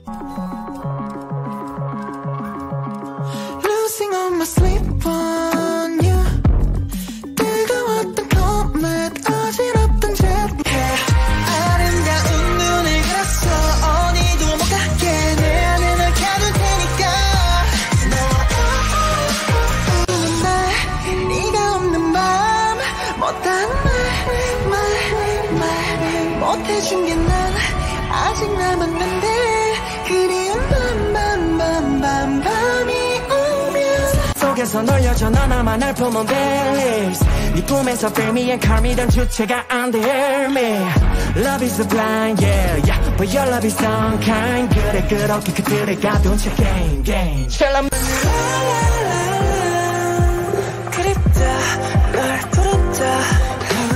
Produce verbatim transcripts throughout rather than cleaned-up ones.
Losing all my sleep on you. 뜨거웠던 comet 어지럽던 jet lag. 아름다운 눈을 감았어. 어디도 못 가게 내 안에 널 가둘 테니까. 너와 날 네가 없는 밤 못한 말 말 말 못해준 게 난 아직 남았는데 그리운 밤밤밤밤 밤이 오면 속에서 널 여전한 나만 날 품은 Baileys 네 꿈에서 feel me and call me 단 주체가 안 돼 help me. Love is blind yeah yeah but your love is unkind. 그래 그렇게 그들을 가둔 채 game game 샬람 그립다 널 부른다.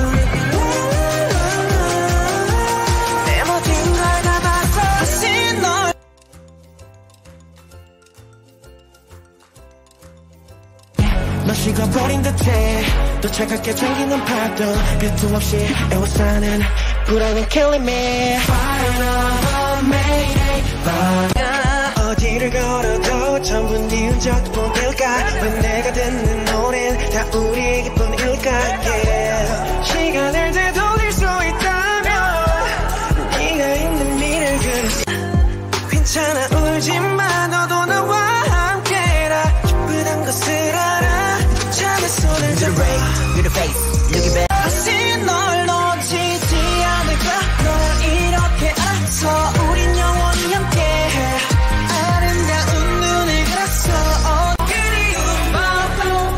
너 식어버린 듯해 또 차갑게 잠기는 파도 끝도 없이 애워싸는 불안은 killing me. Fire of Mayday fire. 어디를 걸어도 전부 네 흔적뿐일까. 왜 내가 듣는 노래는 다 우리 기쁨일까. yeah. 시간을 되돌릴 수 있다면 네가 있는 미래를 그려. 괜찮아 울지마 너도 나와 함께라. 기쁘단 것을 알아. 손을 잡아 You're the face, looking back. 다시 널 놓치지 않을까. 널 이렇게 알아서 우린 영원히 함께해. 아름다운 눈을 감았어. 그리운 밤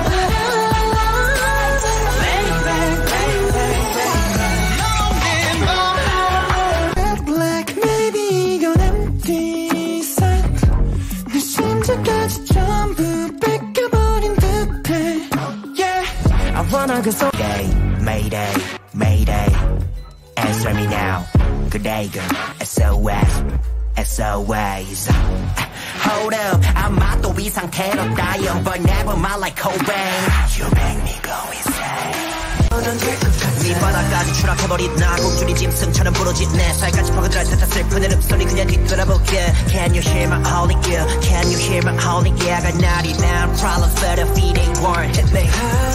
Red black maybe 이건 empty set. 내 심장까지 전부 뺏겨버린 듯해. I wanna go so Day, Mayday, Mayday. Answer me now. 그대 그 S O S, S O S. Hold up, 아마 또 이 상태로 dying, but never mind like Cobain. You make me go insane. 네 바닥까지 추락해버린 나 곡줄이 짐승처럼 부러진 내 살까지 퍼거들어 살짝 슬픈 내 흡소리 그냥 뒤돌아볼게. Can you hear my howling yeah? Can you hear my howling yeah? I got ninety-nine problems but a feeding one hit me.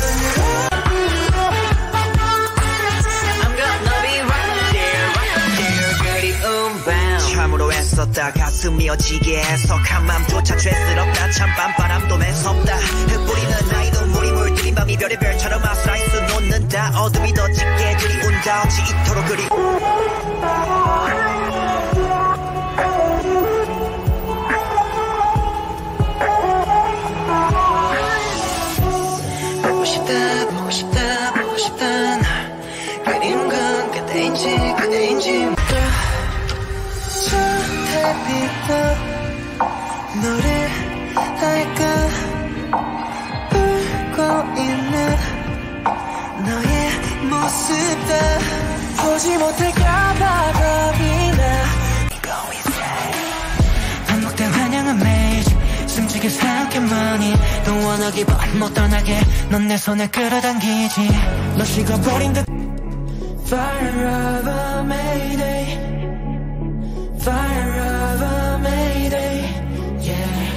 I'm gonna be right there, right there. 그리운 밤 참으로 애썼다. 가슴이 어지게 해석한 맘조차 죄스럽다. 참 밤바람도 매섭다. 흩뿌리는 나의 눈물이 물들인 밤이 별의별처럼 아슬아슬 놓는다. 어둠이 더 짙게 그리운다. 어찌 이토록 그리 보고 싶다 보고 싶다 보고 싶다 널. 그리운 건 그대인지 그대인지 저 달빛도 너를 알까. 울고 있는 너의 모습도 보지 못할까봐 겁이 나. 반복된 환영은 매일 숨지게 생각해만이 Don't wanna give up 못 떠나게 넌 내 손을 끌어당기지. 너 식어버린 듯 Fire of a Mayday Fire of a Mayday yeah.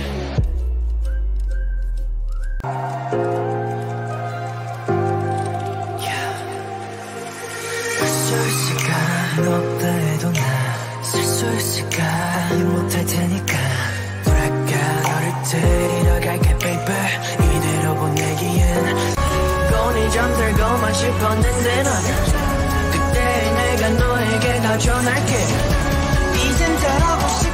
할 수 있을까 없다 해도 나 쓸 수 있을까 못할 테니까. 뭐랄까 너를 데리러 갈게 baby 이대로 보내기엔. 곤히 잠들고만 싶었는데 넌 그때 내가 너에게 다 전할게. 이젠 잘하고 싶어